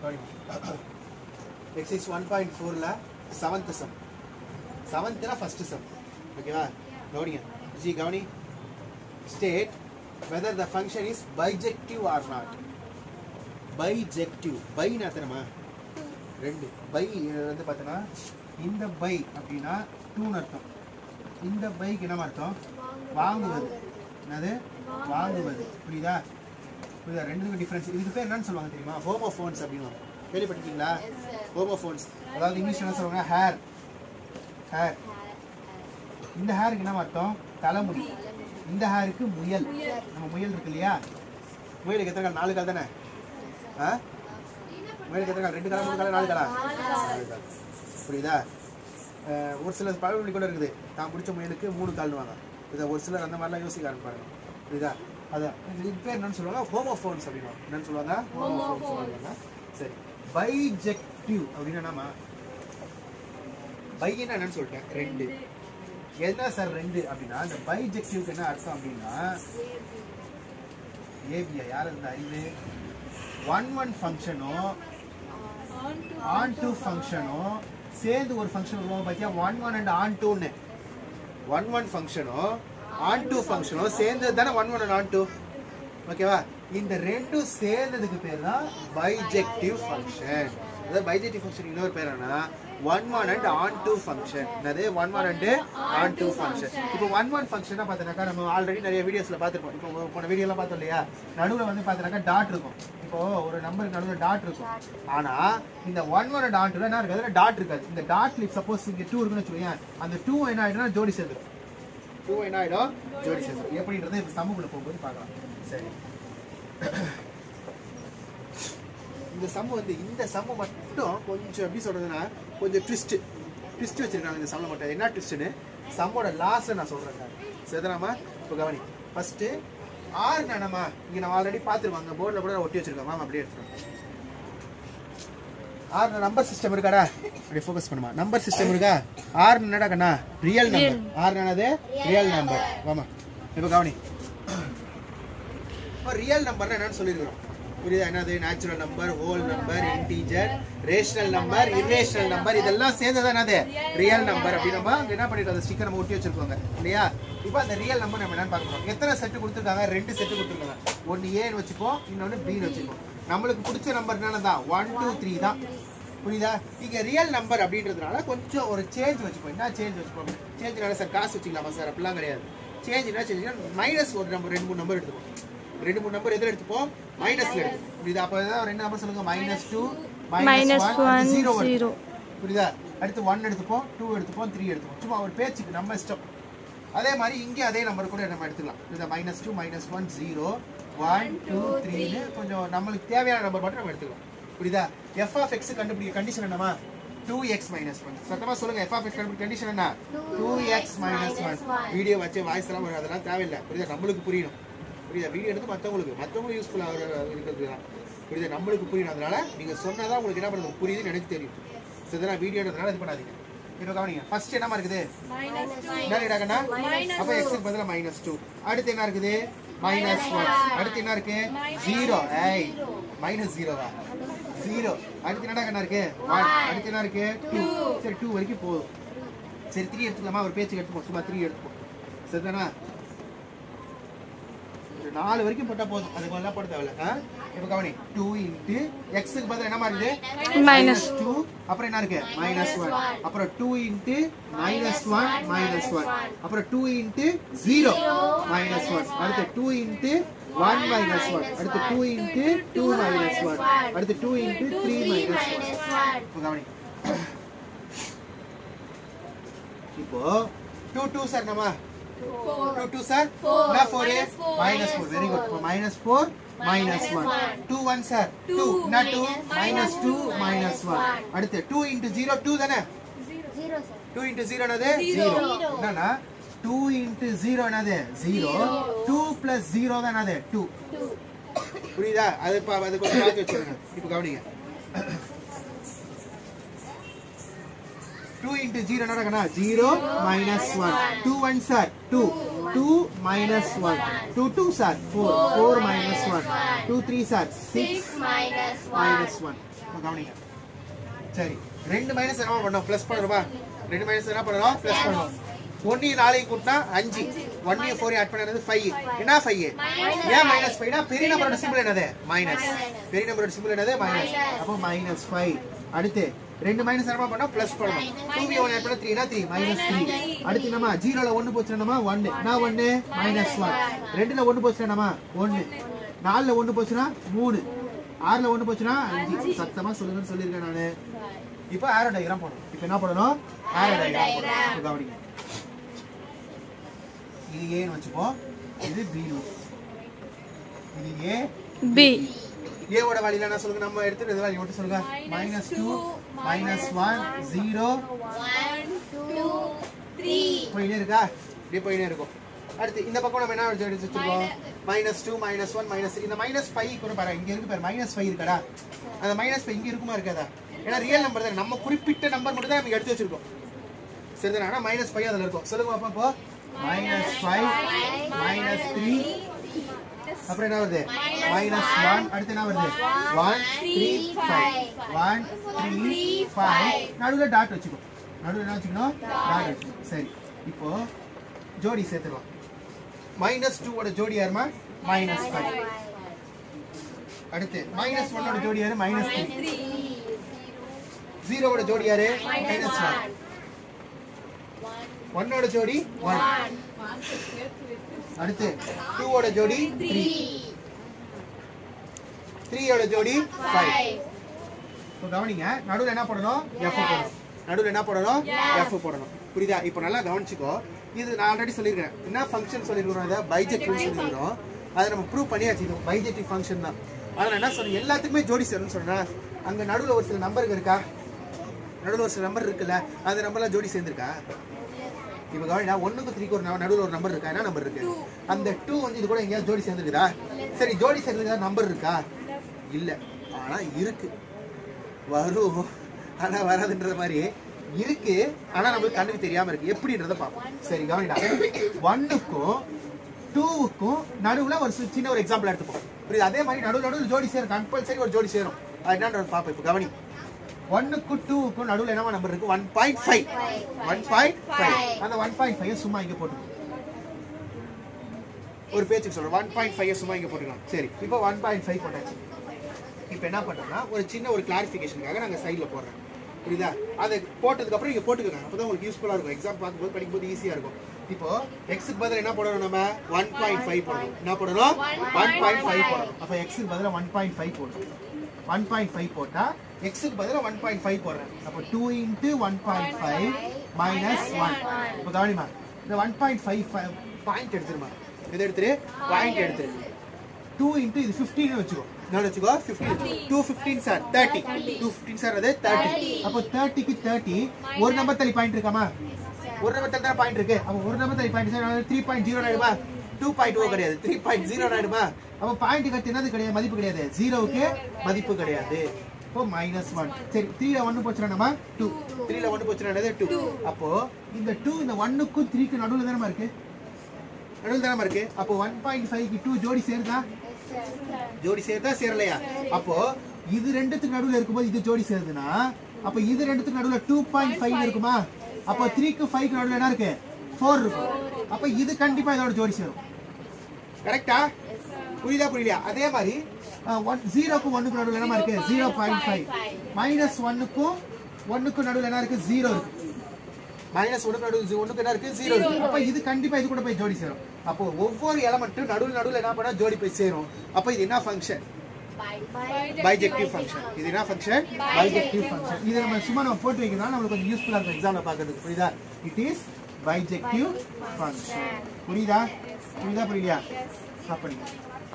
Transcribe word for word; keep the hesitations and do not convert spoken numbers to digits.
exercise one point four la seventh sum seventh la first sum okay va gavaniya ji gavani state whether the function is bijective or not bijective by na therama rendu by வந்து பார்த்தனா இந்த by அப்படினா two னு அர்த்தம் இந்த by க்கு என்ன அர்த்தம் வாங்குவது என்னது வாங்குவது புரியுதா புரியுதா ரெண்டுக்கும் டிஃபரன்ஸ் இதுக்கு பேர் என்னன்னு சொல்வாங்க தெரியுமா ஹோமோஃபோன்ஸ் அப்படினு கேள்விப்பட்டிருக்கீங்களா ஹோமோஃபோன்ஸ் அதாவது இங்கிலீஷ்ல என்ன சொல்வாங்க ஹேர் ஹேர் இந்த ஹேருக்கு என்ன அர்த்தம் தலைமுடி இந்த ஹேருக்கு முயல் நம்ம முயல் இருக்கு இல்லையா முயலுக்கு எத்தனை கால் நாலு கால் தானே ஆ முயலுக்கு எத்தனை கால் ரெண்டு கால் மூணு கால் நாலு காலா புரியுதா ஒரு சில பழமொழி கூட இருக்குது தான் பிடிச்ச முயலுக்கு மூணு கால்னுவாங்க இதை ஒரு சிலர் அந்த மாதிரிலாம் யோசிக்க ஆரம்பிப்பாங்க புரியுதா அதான் இதுக்கு பேர் என்னன்னு சொல்லுவாங்க ஹோமோஃபோன்ஸ் அப்படின்னா என்னன்னு சொல்லுவாங்க ஹோமோஃபோன்ஸ் சொல்லுவாங்க சரி பைஜெக்டிவ் அப்படின்னா என்னமா பையன்னா என்னன்னு சொல்லிட்டேன் ரெண்டு என்ன சார் ரெண்டு அப்படின்னா இந்த பைஜெக்டிவ்க்கு என்ன அர்த்தம் அப்படின்னா ஏபியா யார் இந்த அறிவு ஒன் ஒன் ஃபங்க்ஷனோ ஆன் டூ ஃபங்க்ஷனோ சேர்ந்து ஒரு ஃபங்க்ஷன் வருவாங்க பார்த்தியா ஒன் ஒன் அண்ட் ஆன் டூன்னு ஒன் ஒன் ஃபங்க்ஷனோ ஆன் டூ ஃபங்க்ஷனோ சேர்ந்தது தானே one one and onto ஓகேவா இந்த ரெண்டும் சேர்ந்ததுக்கு பேர் தான் பைஜெக்டிவ் ஃபங்க்ஷன் அதாவது பைஜெக்டிவ் ஃபங்க்ஷன் இன்னொரு பேர் என்ன one one and onto function என்னது one one and onto function இப்போ ஒன் ஒன் ஃபங்க்ஷனா பார்த்தீங்கன்னாக்கா நம்ம ஆல்ரெடி நிறைய வீடியோஸ்ல பார்த்துருப்போம் இப்போ போன வீடியோலாம் பார்த்தோம் இல்லையா நடுவில் வந்து பார்த்தீங்கன்னாக்கா டாட் இருக்கும் இப்போ ஒரு நம்பருக்கு நடுவில் டாட் இருக்கும் ஆனா இந்த ஒன் ஒன் அண்ட் ஆன் டூல என்ன இருக்காது டாட் இருக்காது இந்த டாட்ல சப்போஸ் இங்க டூ இருக்குன்னு வச்சுக்கோங்க அந்த டூ என்ன ஆயிடும்னா ஜோடி சேர்ந்துடும் டூ என்ன ஆயிடும் ஜோடி சேர்ந்துடும் எப்படின்றத இப்போ சம்முக்குள்ள போகும்போது பார்க்கலாம் சரி இந்த சம் வந்து இந்த சம் மட்டும் கொஞ்சம் எப்படி சொல்றதுன்னா கொஞ்சம் ட்விஸ்ட் ட்விஸ்ட் வச்சிருக்காங்க இந்த சம்ல மட்டும் என்ன ட்விஸ்ட்னு சம்மோட லாஸ்ட்ல நான் சொல்றேன் சரிதானாமா இப்போ கவனி ஃபர்ஸ்ட் ஆர் நானமா இங்க நான் ஆல்ரெடி பார்த்துருவாங்க போர்டில் கூட ஒட்டி வச்சிருக்கேன் மேம் அப்படியே எடுத்துருவேன் ஆர் நம்பர் சிஸ்டம் இருக்காடா அப்படியே ஃபோக்கஸ் பண்ணுமா நம்பர் சிஸ்டம் இருக்கா ஆர் என்னடா கண்ணா ரியல் நம்பர் ஆர் என்னது ரியல் நம்பர் வாமா இப்போ கவனி இப்போ ரியல் நம்பர்னா என்னன்னு சொல்லியிருக்கிறோம் புரியுதா என்னது natural number whole number integer rational number irrational number இதெல்லாம் சேர்ந்தது என்னது ரியல் நம்பர் அப்படி நம்ம என்ன பண்ணிட்டு அந்த ஸ்டிக்கர் நம்ம ஒட்டி வச்சிருக்கோங்க இல்லையா இப்போ அந்த ரியல் நம்பர் நம்ம என்னன்னு பார்க்கணும் எத்தனை செட்டு கொடுத்துருக்காங்க ரெண்டு செட்டு கொடுத்துருக்காங்க ஒன்று ஏன்னு வச்சுப்போம் இன்னொன்று பின்னு வச்சுப்போம் நம்மளுக்கு பிடிச்ச நம்பர் என்னதான் ஒன் டூ த்ரீ தான் புரியுதா இங்க ரியல் நம்பர் அப்படின்றதுனால கொஞ்சம் ஒரு சேஞ்ச் வச்சுப்போம் என்ன சேஞ்ச் வச்சுப்போம் சேஞ்ச்னால சார் காசு வச்சுக்கலாமா சார் அப்படிலாம் கிடையாது சேஞ்ச் என்ன சேஞ்ச் மைனஸ் ஒரு நம்பர் ரெண்டு மூணு நம்பர் எடுத்துப்போம் ரெண்டு மூணு நம்பர் எதில் எடுத்துப்போம் மைனஸ்ல எடுத்துப்போம் புரியுதா அப்போ ரெண்டு நம்பர் சொல்லுங்க minus two minus one zero புரியுதா அடுத்து ஒன் எடுத்துப்போம் டூ எடுத்துப்போம் த்ரீ எடுத்துப்போம் சும்மா ஒரு பேச்சுக்கு நம்ம இஷ்டம் அதே மாதிரி இங்கே அதே நம்பர் கூட நம்ம எடுத்துக்கலாம் புரியுதா minus two minus one zero one two த்ரீன்னு கொஞ்சம் நம்மளுக்கு தேவையான நம்பர் மட்டும் நம்ம எடுத்துக்கலாம் புரியுதா எஃப் ஆஃப் எக்ஸ் கண்டுபிடிக்க கண்டிஷன் என்னமா டூ எக்ஸ் மைனஸ் ஒன் சத்தமா சொல்லுங்க எஃப் ஆஃப் எக்ஸ் கண்டுபிடிக்க கண்டிஷன் என்ன two x minus one video வச்சு வாய்ஸ் எல்லாம் வரும் அதெல்லாம் தேவையில்லை புரியுதா நம்மளுக்கு புரியணும் புரியுதா வீடியோ எடுத்து மற்றவங்களுக்கு மற்றவங்களுக்கு யூஸ்ஃபுல்லாக இருக்கிறது தான் புரியுதா நம்மளுக்கு புரியணும் அதனால நீங்கள் சொன்னதான் உங்களுக்கு என்ன பண்ணுறது புரியுதுன்னு எனக்கு தெரியும் சரிதான் வீடியோன்றதுனால இது பண்ணாதீங்க இப்போ கவனிங்க ஃபர்ஸ்ட் என்னமா இருக்குது என்ன இடாக்கண்ணா அப்போ எக்ஸுக்கு பதிலாக மைனஸ் டூ அடுத்து என்ன இருக்குது மைனஸ் ஒன் அடுத்து என்ன இருக்கு ஜீரோ ஏய் மைனஸ் ஜீரோவா ஜீரோ அடுத்து என்னடா கண்ணா இருக்கு ஒன் அடுத்து என்ன இருக்கு டூ சரி டூ வரைக்கும் போதும் சரி த்ரீ எடுத்துக்கலாமா ஒரு பேச்சுக்கு எடுத்துப்போம் சும்மா த்ரீ எடுத்துப்போம் சரிதானா நாலு வரைக்கும் போட்டா போதும் அதுக்கு மேல போட தேவையில்ல இப்போ கவனி டூ இன்ட்டு எக்ஸுக்கு பதில் என்ன மாதிரி மைனஸ் டூ அப்புறம் என்ன இருக்கு மைனஸ் ஒன் அப்புறம் two into minus one minus one அப்புறம் two into zero minus one அடுத்து two into one minus one அடுத்து two into two minus one அடுத்து two into three minus one இப்போ கவனி இப்போ டூ டூ சார் நம்ம two two sir na four is minus four very good minus four minus one two one sir two na two minus two minus one adutha two into zero two dana zero sir two into zero enadhu zero enna two into zero enadhu zero two plus zero da enadhu two புரியுதா அது அது கொஞ்சம் பார்த்து வெச்சுருங்க இப்போ கவனிங்க two into zero என்னடா கண்ணா zero minus one two ones are two two minus one two twos are four four minus one two threes are six minus one கவனிங்க. சரி, ரெண்டு மைனஸ் என்ன பண்ணோம்? பிளஸ் பண்ணுறோமா? ரெண்டு மைனஸ் என்ன பண்ணணும்? பிளஸ் பண்ணுவோம். ஒன்னு நாளைக்கு கூட்டினா அஞ்சு, ஒன்னு ஃபோர் ஆட் பண்ணது ஃபைவ். என்ன ஃபைவ்? ஏன் மைனஸ் ஃபைவ்னா பெரிய நம்பரோட சிம்பிள் என்னது? மைனஸ். பெரிய நம்பரோட சிம்பிள் என்னது? மைனஸ். அப்போ மைனஸ் ஃபைவ். அடுத்து ரெண்டு மைனஸ் என்ன பண்ணோம்? பிளஸ் பண்ணணும். டூ பி ஒன் ஆட் பண்ணா த்ரீ னா த்ரீ மைனஸ் த்ரீ. அடுத்து நம்ம ஜீரோல ஒன்னு போச்சுனா ஒன்னு. நான் ஒன்னு மைனஸ் ஒன். ரெண்டுல ஒன்னு போச்சுனா ஒன்னு. நாலுல ஒன்னு போச்சுனா மூணு. ஆறுல ஒன்னு போச்சுனா அஞ்சு. சத்தமா சொல்லுங்கன்னு சொல்லிருக்கேன் நானு. இப்போ ஆரோ டயகிராம் போடணும். இப்போ என்ன பண்ணணும்? ஆரோ டயகிராம் போடணும். கவனிங்க. இது ஏன்னு வச்சுப்போம், இது பி. இது ஏ பி. ஏ ஓட வேல்யூ என்ன சொல்லுங்க? நம்ம எடுத்துட்டு இது வேல்யூ மட்டும் சொல்லுங்க. Minus two minus one zero one two three போயினே இருக்கா? இப்படி போயினே இருக்கும். அடுத்து இந்த பக்கம் நம்ம என்ன எடுத்து வச்சிருக்கோம்? Minus two minus one minus three. இந்த மைனஸ் ஃபைவ் கூட பாரு, இங்க இருக்கு பாரு, மைனஸ் ஃபைவ் இருக்கடா. அந்த மைனஸ் ஃபைவ் இங்க இருக்குமா இருக்காதா? ஏன்னா ரியல் நம்பர் தான், நம்ம குறிப்பிட்ட நம்பர் மட்டும் தான் நம்ம எடுத்து வச்சிருக்கோம். சரிதானா? ஆனா மைனஸ் ஃபைவ் அதுல இருக்கும். சொல்லுங்க பாப்பா. இப்போ மைனஸ் ஃபைவ் மைனஸ் த்ரீ அப்புறம் என்ன வருது? Minus one. அடுத்து என்ன வருது? One three five. One three five. நடுவில் டாட் வச்சுக்கோ. நடுவில் என்ன வச்சுக்கணும்? டாட் வச்சுக்கணும். சரி, இப்போ ஜோடி சேர்த்துக்கலாம். மைனஸ் டூ ஓட ஜோடி யாருமா? Minus five. அடுத்து மைனஸ் ஒன் ஓட ஜோடி யாரு? Minus three. ஜீரோ ஓட ஜோடி யாரு? Minus one. ஒன்னோட ஜோடி ஒன். அடுத்து டூ ஓட ஜோடி த்ரீ. த்ரீ ஓட ஜோடி ஃபைவ். இப்போ கவனிங்க, நடுவில் என்ன போடணும்? எஃப் போடணும். நடுவில் என்ன போடணும்? எஃப் போடணும். புரியுதா? இப்போ நல்லா கவனிச்சுக்கோ. இது நான் ஆல்ரெடி சொல்லியிருக்கேன். என்ன ஃபங்க்ஷன் சொல்லியிருக்கிறோம்? இதை பைஜெக்டிவ் சொல்லியிருக்கிறோம். அதை நம்ம ப்ரூவ் பண்ணியாச்சு. இது பைஜெக்டிவ் ஃபங்க்ஷன் தான். அதில் என்ன சொன்னேன்? எல்லாத்துக்குமே ஜோடி சேரும்னு சொன்னேன். அங்கே நடுவில் ஒரு சில நம்பருக்கு இருக்கா? நடுவில் ஒரு சில நம்பர் இருக்குல்ல, அந்த நம்பர்லாம் ஜோடி சேர்ந்துருக்கா? இப்போ கவனிடா, ஒன்றுக்கு த்ரீக்கு ஒரு நடுவில் ஒரு நம்பர் இருக்கா? என்ன நம்பர் இருக்கு? அந்த டூ வந்து இது கூட எங்கேயாவது ஜோடி சேர்ந்துருக்குதா? சரி, ஜோடி சேர்ந்துருக்கா நம்பர் இருக்கா? இல்லை. ஆனால் இருக்கு, வரும், ஆனால் வராதுன்ற மாதிரி இருக்கு. ஆனால் நம்மளுக்கு கண்ணுக்கு தெரியாமல் இருக்கு. எப்படின்றத பார்ப்போம். சரி, கவனிடா, ஒன்னுக்கும் டூவுக்கும் நடுவில் ஒரு சின்ன ஒரு எக்ஸாம்பிள் எடுத்துப்போம். புரியுது? அதே மாதிரி நடுவில் நடுவில் ஜோடி சேரும். கம்பல்சரி ஒரு ஜோடி சேரும். அது என்னன்றது பார்ப்போம். இப்போ கவனி, ஒன்னுக்கும் டூவுக்கும் நடுவில் என்ன நம்பர் இருக்கு? One point five. One point five. அந்த ஒன் பாயிண்ட் ஃபைவ் சும்மா இங்கே போட்டுக்கணும். ஒரு பேச்சுக்கு சொல்றேன், ஒன் பாயிண்ட் ஃபைவ் சும்மா இங்கே போட்டுக்கலாம். சரி, இப்போ ஒன் பாயிண்ட் ஃபைவ் போட்டாச்சு. இப்போ என்ன பண்ணுறோம்னா, ஒரு சின்ன ஒரு கிளாரிஃபிகேஷனுக்காக நாங்கள் சைடில் போடுறேன். புரியுதா? அதை போட்டதுக்கப்புறம் இங்கே போட்டுக்கோங்க. அப்போ தான் உங்களுக்கு யூஸ்ஃபுல்லாக இருக்கும். எக்ஸாம் பார்க்கும்போது படிக்கும்போது ஈஸியாக இருக்கும். இப்போ எக்ஸுக்கு பதில் என்ன போடணும்? நம்ம ஒன் பாயிண்ட் ஃபைவ் போடணும். என்ன போடணும்? ஒன் பாயிண்ட் ஃபைவ் போடணும். அப்போ எக்ஸுக்கு பதிலாக ஒன் பாயிண்ட் ஃபைவ் போடணும். ஒன் பாயிண்ட் ஃபைவ் போட்டால் எக்ஸுக்கு பதிலாக ஒன் பாயிண்ட் ஃபைவ் போடுறேன். அப்போ two into one point five minus one. இப்போ கவனிமா, இந்த ஒன் பாயிண்ட் ஃபைவ் பாயிண்ட் எடுத்துருமா. இதை எடுத்துரு, பாயிண்ட் எடுத்துரு. டூ இன்ட்டு இது ஃபிஃப்டீன் வச்சுக்கோ. என்ன வச்சுக்கோ? Fifteen. Two fifteen sir thirty. Two fifteen sir அது தேர்ட்டி. அப்போ தேர்ட்டிக்கு தேர்ட்டி ஒரு நம்பர் தள்ளி பாயிண்ட் இருக்காமா? ஒரு நம்பர் தள்ளி தான் பாயிண்ட் இருக்கு. அப்போ ஒரு நம்பர் தள்ளி point sir three point zero ஆயிடுமா? டூ பாயிண்ட் ஓ கிடையாது, த்ரீ பாயிண்ட் ஜீரோ ஆயிடுமா? அப்போ பாயிண்ட் கட்டு என்னது கிடையாது? மதிப்பு கிடையாது. ஜீரோவுக்கு மதிப்பு கிடையாது. இப்போ மைனஸ் ஒன். சரி, த்ரீல ஒன்னு போச்சுனா நம்ம டூ. த்ரீல ஒன்னு போச்சுனா டூ. அப்போ இந்த டூ இந்த ஒன்னுக்கும் த்ரீக்கு நடுவில் தானே இருக்கு? நடுவில் தானே இருக்கு. அப்போ ஒன் பாயிண்ட் ஃபைவ்க்கு டூ ஜோடி சேருதா? ஜோடி சேருதா சேரலையா? அப்போ இது ரெண்டுத்துக்கு நடுவில் இருக்கும்போது இது ஜோடி சேருதுன்னா, அப்போ இது ரெண்டுத்துக்கு நடுவில் டூ பாயிண்ட் ஃபைவ் இருக்குமா? அப்போ த்ரீக்கு ஃபைவ்க்கு நடுவில் என்ன இருக்கு? ஃபோர் இருக்கும். அப்போ இது கண்டிப்பா இதோட ஜோடி சேரும். கரெக்டா? புரியுதா புரியலையா? அதே மாதிரி ஜீரோக்கும் ஒன்னுக்கு நடுவில் என்ன இருக்கு? Zero point five. மைனஸ் ஒன்னுக்கும் ஒன்னுக்கும் நடுவில் என்ன இருக்கு? ஜீரோ இருக்கு. மைனஸ் ஒன்னுக்கு நடுவில் ஒன்னுக்கு என்ன இருக்கு? ஜீரோ இருக்கு. அப்ப இது கண்டிப்பா இது கூட போய் ஜோடி சேரும். அப்போ ஒவ்வொரு எலமெண்ட்டும் நடுவில் நடுவில் என்ன பண்ணா ஜோடி போய் சேரும். அப்ப இது என்ன ஃபங்க்ஷன்? Bijective function. இது என்ன ஃபங்க்ஷன்? Bijective function. இது நம்ம சும்மா நம்ம போட்டு வைக்கிறதுனால நமக்கு கொஞ்சம் யூஸ்ஃபுல்லா இருக்கும் எக்ஸாம்ல பார்க்கிறதுக்கு. புரியுதா? It is bijective function. புரியுதா? புரியுதா புரியலையா? ஸ்டாப் பண்ணுங்க.